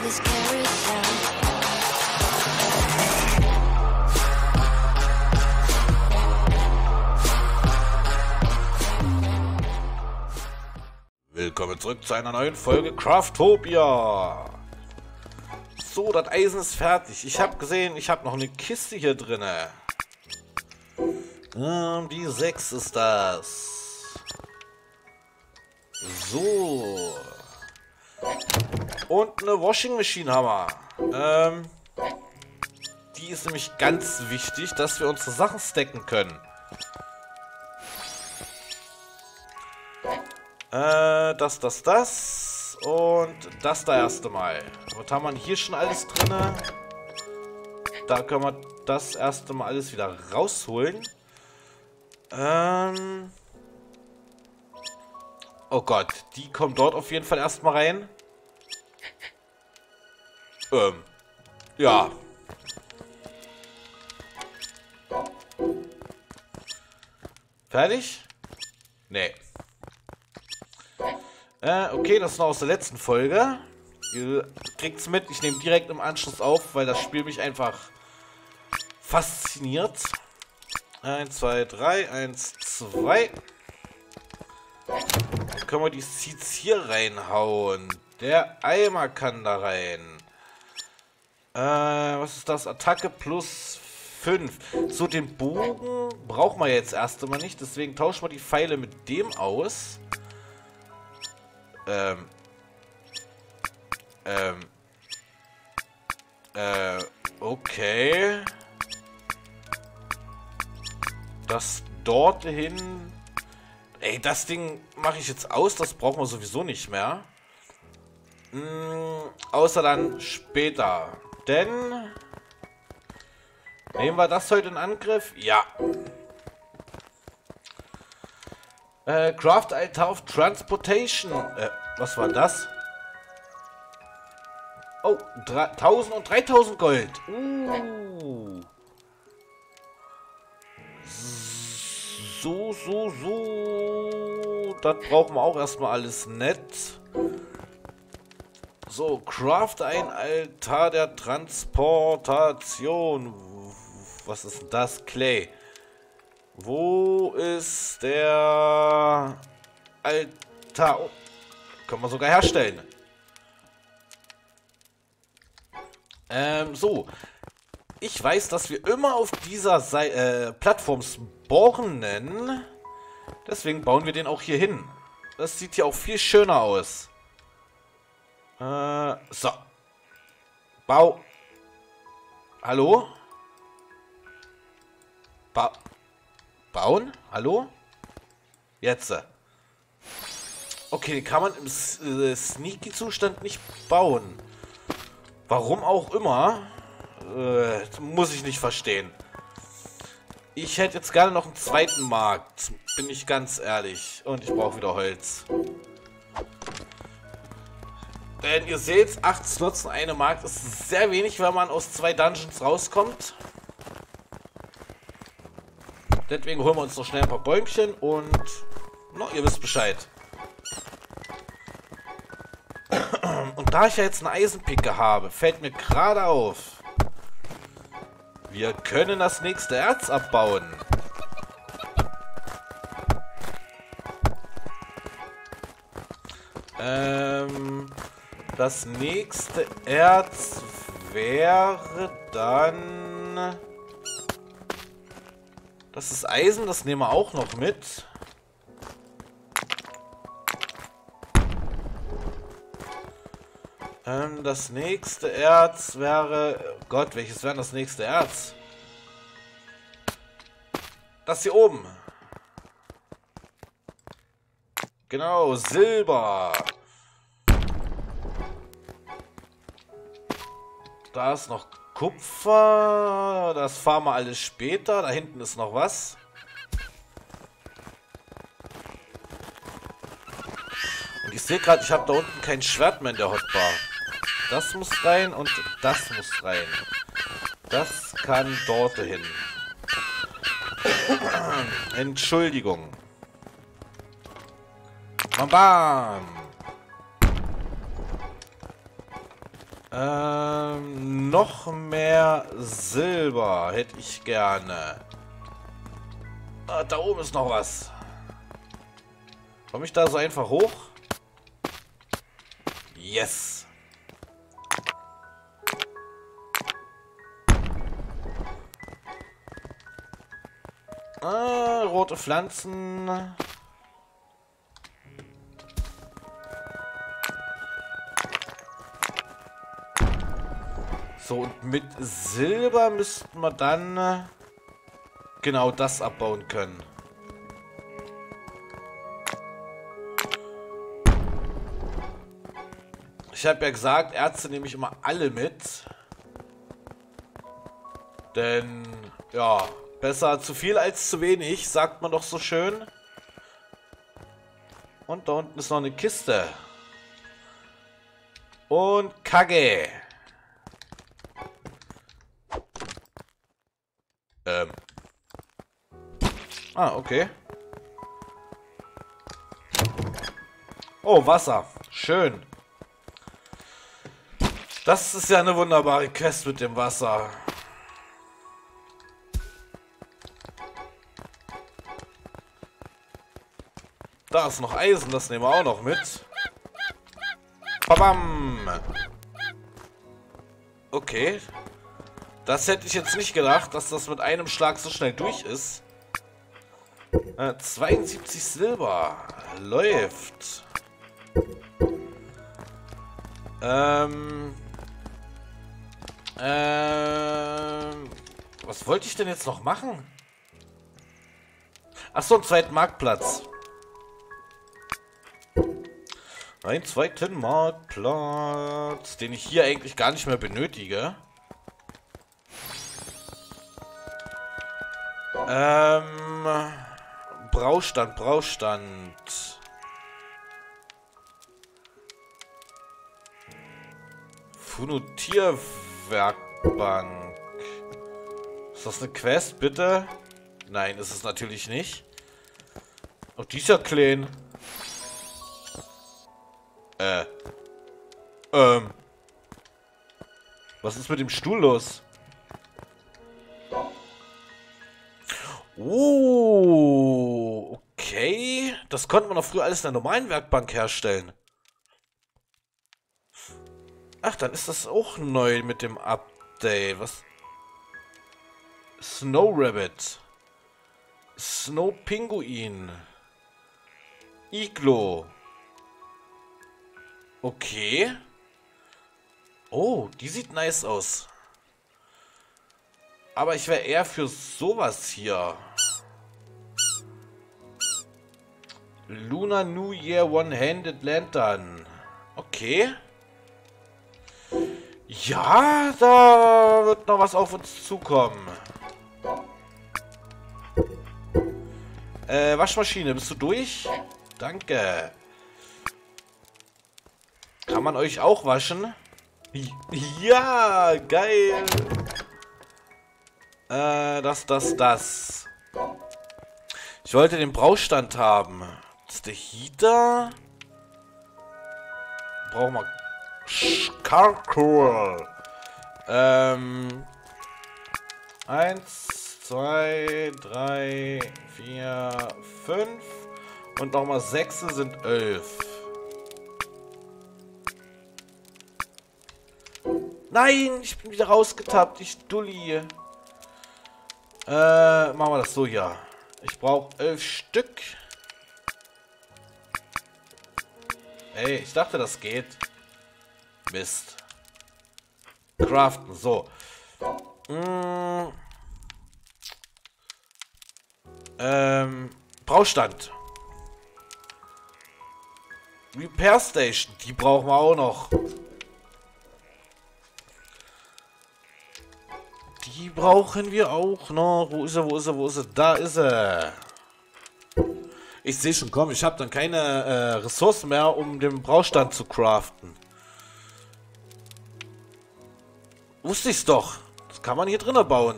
this carousel. Willkommen zurück zu einer neuen Folge Craftopia. So, das Eisen ist fertig. Ich habe gesehen, ich habe noch eine Kiste hier drinne. Die 6 ist das. So. Und eine Washing Machine haben wir. Die ist nämlich ganz wichtig, dass wir unsere Sachen stacken können. Das und das da erste Mal. Was haben wir hier schon alles drin? Da können wir das erste Mal alles wieder rausholen. Oh Gott, die kommt dort auf jeden Fall erstmal rein. Ja. Fertig? Nee. Okay, das ist noch aus der letzten Folge. Ihr kriegt's mit, ich nehme direkt im Anschluss auf, weil das Spiel mich einfach fasziniert. 1, 2, 3, 1, 2. Dann können wir die Seeds hier reinhauen. Der Eimer kann da rein. Was ist das? Attacke plus 5. So, den Bogen brauchen wir jetzt erst einmal nicht, deswegen tauschen wir die Pfeile mit dem aus. Okay. Das dorthin. Ey, das Ding mache ich jetzt aus. Das brauchen wir sowieso nicht mehr. Außer dann später. Denn. Nehmen wir das heute in Angriff? Ja. Craft Altar of Transportation. Was war das? Oh, 1000 und 3000 Gold. So. Das brauchen wir auch erstmal alles nett. So, craft ein Altar der Transportation. Was ist denn das? Clay. Wo ist der Altar? Oh, können wir sogar herstellen. So. Ich weiß, dass wir immer auf dieser Plattform spawnen. Deswegen bauen wir den auch hier hin. Das sieht hier auch viel schöner aus. So. Bau. Hallo? Bauen? Hallo? Jetzt. Okay, den kann man im Sneaky-Zustand nicht bauen. Warum auch immer. Muss ich nicht verstehen. Ich hätte jetzt gerne noch einen zweiten Markt. Bin ich ganz ehrlich. Und ich brauche wieder Holz. Denn ihr seht, 8 Slots in einem Markt ist sehr wenig, wenn man aus 2 Dungeons rauskommt. Deswegen holen wir uns noch schnell ein paar Bäumchen und ihr wisst Bescheid. Und da ich ja jetzt eine Eisenpicke habe, fällt mir gerade auf, wir können das nächste Erz abbauen. Das nächste Erz wäre dann... Das ist Eisen, das nehmen wir auch noch mit. Das nächste Erz wäre... Gott, welches wäre das nächste Erz? Das hier oben. Genau, Silber. Da ist noch Kupfer. Das fahren wir alles später. Da hinten ist noch was. Und ich sehe gerade, ich habe da unten kein Schwert mehr in der Hotbar. Das muss rein und das muss rein. Das kann dort hin. Entschuldigung. Bam, bam. Noch mehr Silber hätte ich gerne. Ah, da oben ist noch was. Komme ich da so einfach hoch? Yes. Ah, rote Pflanzen. So, und mit Silber müssten wir dann genau das abbauen können. Ich habe ja gesagt, Ärzte nehme ich immer alle mit. Denn, ja, besser zu viel als zu wenig, sagt man doch so schön. Und da unten ist noch eine Kiste. Und Kacke. Ah, okay. Oh, Wasser. Schön. Das ist ja eine wunderbare Quest mit dem Wasser. Da ist noch Eisen, das nehmen wir auch noch mit. Babam! Okay. Das hätte ich jetzt nicht gedacht, dass das mit einem Schlag so schnell durch ist. 72 Silber. Läuft. Was wollte ich denn jetzt noch machen? Achso, einen zweiten Marktplatz. Einen zweiten Marktplatz, den ich hier eigentlich gar nicht mehr benötige. Braustand. Funotierwerkbank. Ist das eine Quest, bitte? Nein, ist es natürlich nicht. Oh, die ist ja klein. Was ist mit dem Stuhl los? Oh, okay. Das konnte man doch früher alles in der normalen Werkbank herstellen. Ach, dann ist das auch neu mit dem Update. Was? Snow Rabbit. Snow Pinguin. Iglo. Okay. Oh, die sieht nice aus. Aber ich wäre eher für sowas hier. Lunar New Year One-Handed Lantern. Okay. Ja, da wird noch was auf uns zukommen. Waschmaschine, bist du durch? Danke. Kann man euch auch waschen? Ja, geil. Das. Ich wollte den Braustand haben. Das ist der Heater. Brauchen wir Charcoal. 1, 2, 3, 4, 5. Und nochmal 6 sind 11. Nein, ich bin wieder rausgetappt, ich Dulli. Machen wir das so hier. Ich brauche 11 Stück. Ey, ich dachte, das geht. Mist. Craften, so. Braustand. Repair Station, die brauchen wir auch noch. Die brauchen wir auch noch. Wo ist er, wo ist er, wo ist er? Da ist er. Ich sehe schon, komm, ich habe dann keine Ressourcen mehr, um den Braustand zu craften. Wusste ich's doch. Das kann man hier drinnen bauen.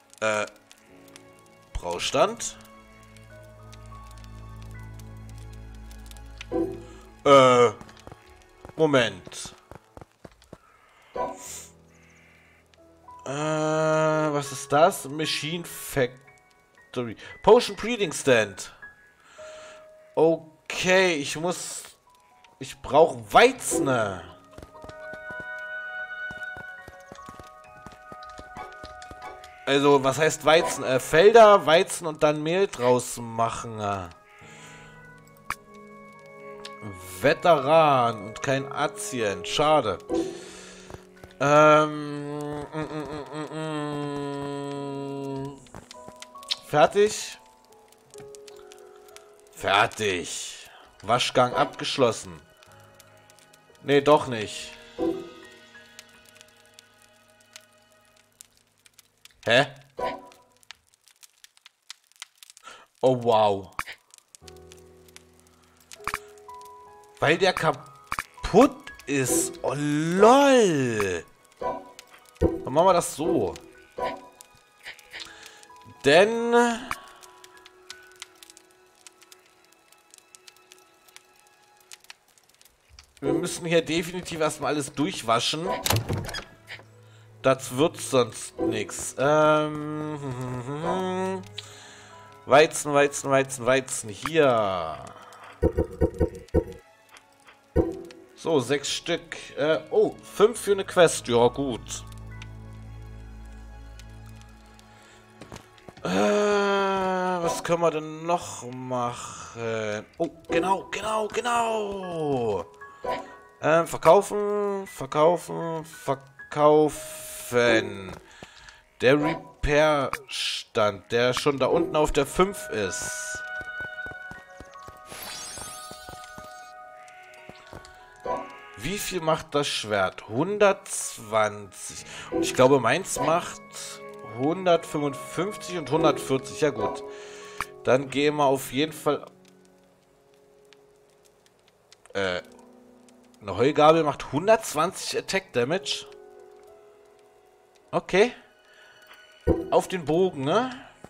Braustand. Moment. Was ist das? Machine Factory. Potion Breeding Stand. Okay, ich brauche Weizen. Also, was heißt Weizen? Felder, Weizen und dann Mehl draus machen. Veteran und kein Azien. Schade. Fertig? Fertig. Waschgang abgeschlossen. Nee, doch nicht. Hä? Oh, wow. Weil der kaputt ist. Oh, lol. Dann machen wir das so. Denn... wir müssen hier definitiv erstmal alles durchwaschen. Das wird sonst nichts. Weizen, Weizen, Weizen, Weizen. Hier. So, 6 Stück. Oh, 5 für eine Quest. Ja, gut. Was können wir denn noch machen? Oh, genau. Verkaufen. Der Repair-Stand, der schon da unten auf der 5 ist. Wie viel macht das Schwert? 120. Und ich glaube, meins macht 155 und 140. Ja gut. Dann gehen wir auf jeden Fall... eine Heugabel macht 120 Attack Damage. Okay. Auf den Bogen, ne?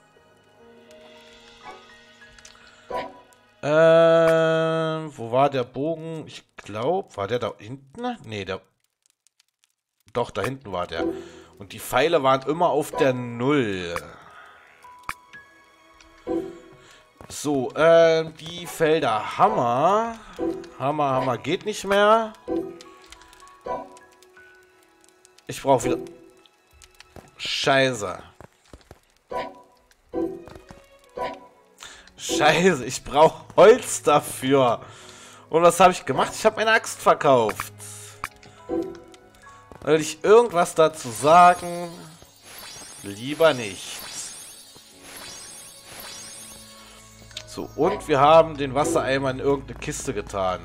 Wo war der Bogen? Ich glaube, war der da hinten? Nee, doch, da hinten war der. Und die Pfeile waren immer auf der 0. So, die Felder Hammer. Hammer geht nicht mehr. Ich brauche wieder... Scheiße, ich brauche Holz dafür. Und was habe ich gemacht? Ich habe meine Axt verkauft. Will ich irgendwas dazu sagen? Lieber nicht. So, und wir haben den Wassereimer in irgendeine Kiste getan.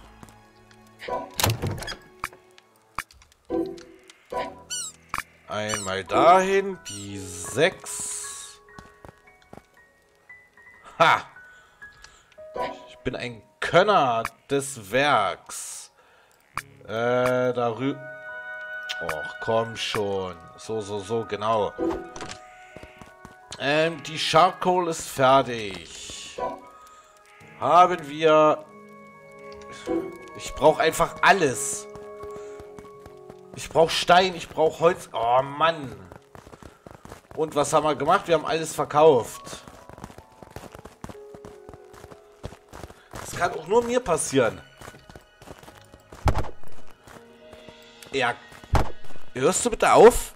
Einmal dahin, die 6. Ha! Ich bin ein Könner des Werks. Darüber... Och, komm schon. So, genau. Die Charcoal ist fertig. Haben wir... Ich brauche einfach alles. Ich brauche Stein, ich brauche Holz. Oh, Mann. Und was haben wir gemacht? Wir haben alles verkauft. Das kann auch nur mir passieren. Ja. Hörst du bitte auf?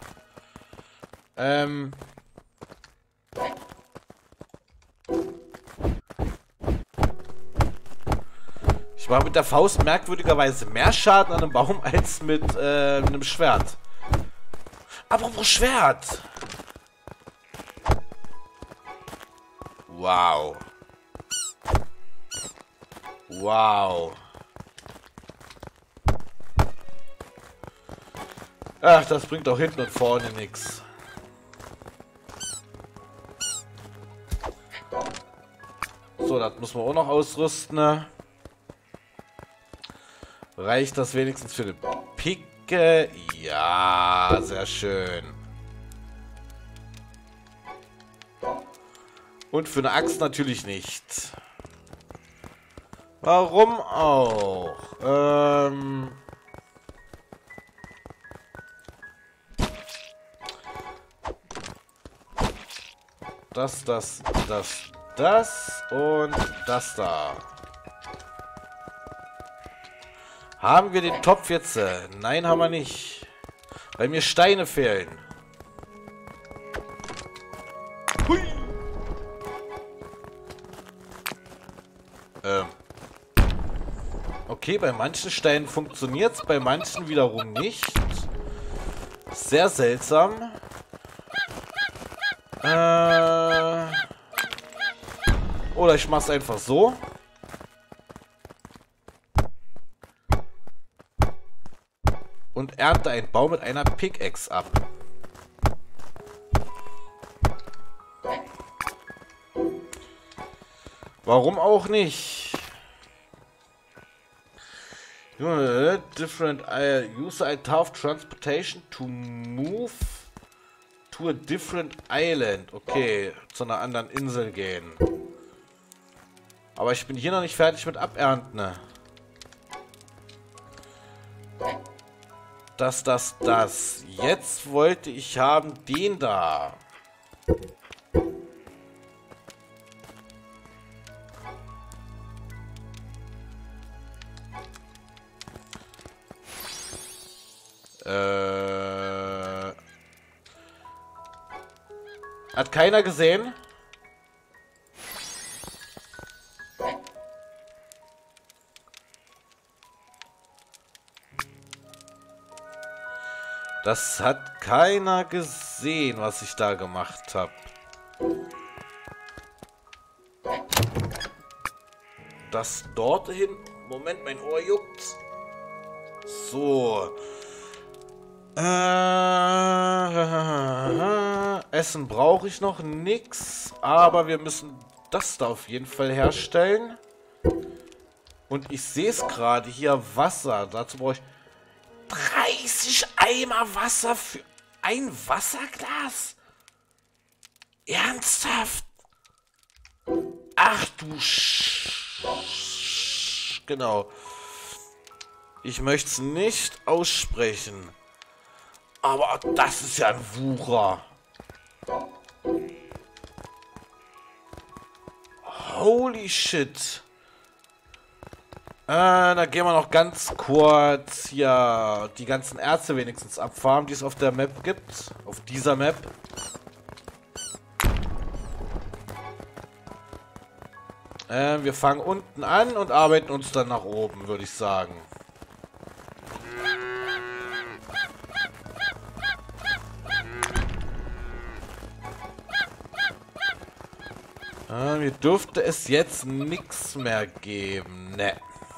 Ich mache mit der Faust merkwürdigerweise mehr Schaden an einem Baum als mit einem Schwert. Apropos Schwert. Wow. Wow. Ach, das bringt auch hinten und vorne nichts. So, das muss man auch noch ausrüsten. Ne? Reicht das wenigstens für eine Picke? Ja, sehr schön. Und für eine Axt natürlich nicht. Warum auch? Das und das da. Haben wir den Topf jetzt? Nein, haben wir nicht. Weil mir Steine fehlen. Hui. Okay, bei manchen Steinen funktioniert es, bei manchen wiederum nicht. Sehr seltsam. Oder ich mach's einfach so. Und ernte einen Baum mit einer Pickaxe ab. Warum auch nicht? Different use a tough transportation to move to a different island. Okay, zu einer anderen Insel gehen. Aber ich bin hier noch nicht fertig mit Abernten. Das. Jetzt wollte ich haben den da. Hat keiner gesehen? Das hat keiner gesehen, was ich da gemacht habe. Das dorthin. Moment, mein Ohr juckt. So. Essen brauche ich noch nix. Aber wir müssen das da auf jeden Fall herstellen. Und ich sehe es gerade hier. Wasser. Dazu brauche ich 30 Eimer Wasser für ein Wasserglas? Ernsthaft? Ach du Genau. Ich möchte es nicht aussprechen. Aber das ist ja ein Wucher. Holy shit. Da gehen wir noch ganz kurz hier die ganzen Erze wenigstens abfarmen, die es auf der Map gibt. Auf dieser Map. Wir fangen unten an und arbeiten uns dann nach oben, würde ich sagen. Mir dürfte es jetzt nichts mehr geben. Ne.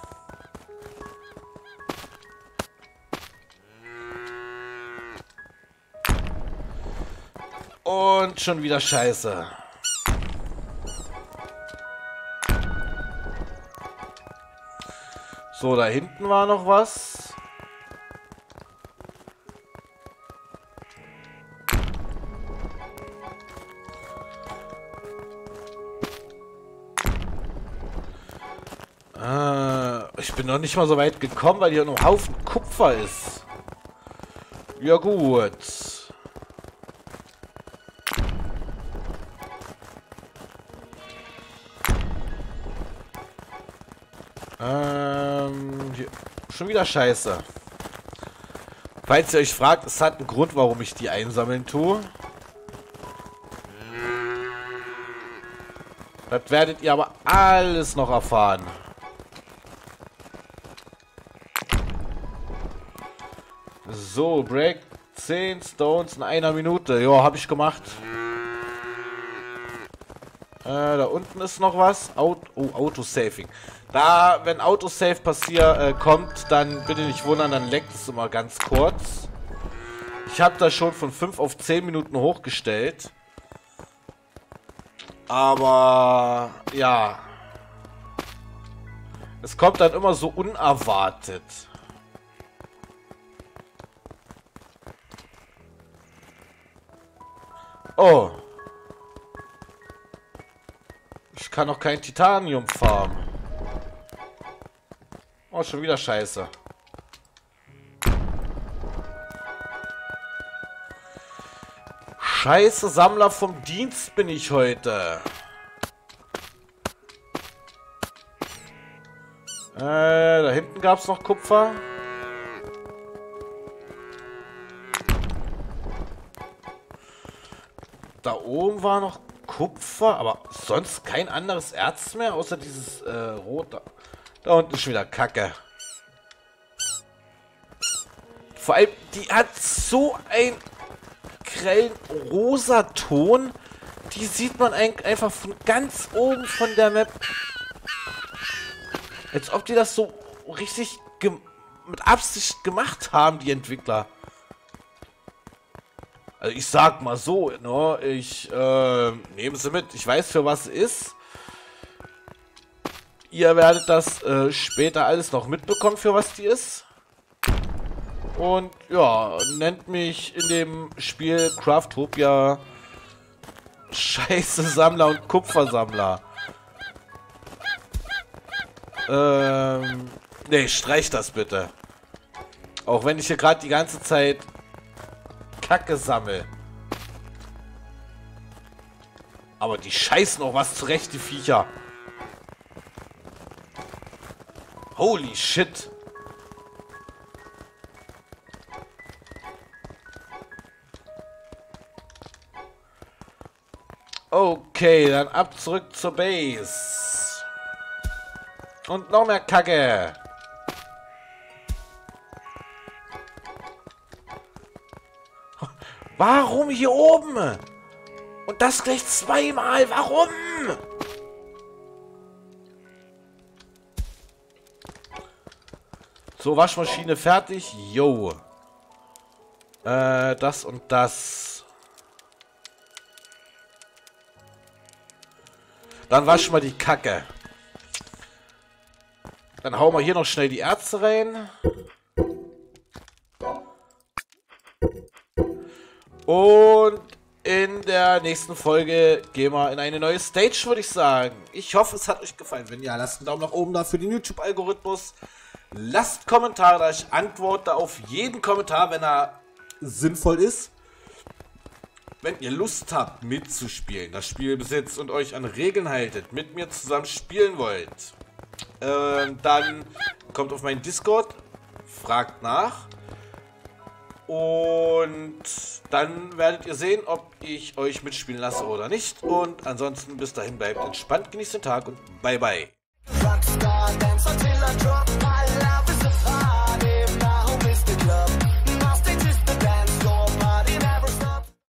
Und schon wieder Scheiße. So, da hinten war noch was. Ich bin noch nicht mal so weit gekommen, weil hier noch ein Haufen Kupfer ist. Ja gut. Hier. Schon wieder Scheiße. Falls ihr euch fragt, es hat einen Grund, warum ich die einsammeln tue. Das werdet ihr aber alles noch erfahren. So, Break 10 Stones in einer Minute. Ja, habe ich gemacht. Da unten ist noch was. Autosaving. Da, wenn Autosave kommt, dann bitte nicht wundern, dann leckt es immer ganz kurz. Ich habe das schon von 5 auf 10 Minuten hochgestellt. Aber, ja. Es kommt dann immer so unerwartet. Oh. Ich kann noch kein Titanium farmen. Oh, schon wieder scheiße. Scheiße, Sammler vom Dienst bin ich heute. Da hinten gab es noch Kupfer. Da oben war noch Kupfer, aber sonst kein anderes Erz mehr, außer dieses rote. Da unten ist schon wieder Kacke. Vor allem, die hat so ein grellen rosa Ton. Die sieht man einfach von ganz oben von der Map. Als ob die das so richtig mit Absicht gemacht haben, die Entwickler. Also ich sag mal so, ne, ich nehme sie mit. Ich weiß, für was es ist. Ihr werdet das später alles noch mitbekommen, für was die ist. Und ja, nennt mich in dem Spiel Craftopia Scheiße Sammler und Kupfersammler. Nee, streich das bitte. Auch wenn ich hier gerade die ganze Zeit Kacke sammel. Aber die scheißen auch was zurecht, die Viecher. Holy shit. Okay, dann ab zurück zur Base. Und noch mehr Kacke. Warum hier oben? Und das gleich zweimal. Warum? So, Waschmaschine fertig. Yo. Das und das. Dann waschen wir die Kacke. Dann hauen wir hier noch schnell die Erze rein. Und in der nächsten Folge gehen wir in eine neue Stage, würde ich sagen. Ich hoffe, es hat euch gefallen. Wenn ja, lasst einen Daumen nach oben da für den YouTube-Algorithmus. Lasst Kommentare da. Ich antworte auf jeden Kommentar, wenn er sinnvoll ist. Wenn ihr Lust habt, mitzuspielen, das Spiel besitzt und euch an Regeln haltet, mit mir zusammen spielen wollt, dann kommt auf meinen Discord, fragt nach und dann werdet ihr sehen, ob ich euch mitspielen lasse oder nicht. Und ansonsten bis dahin bleibt entspannt, genießt den Tag und bye bye.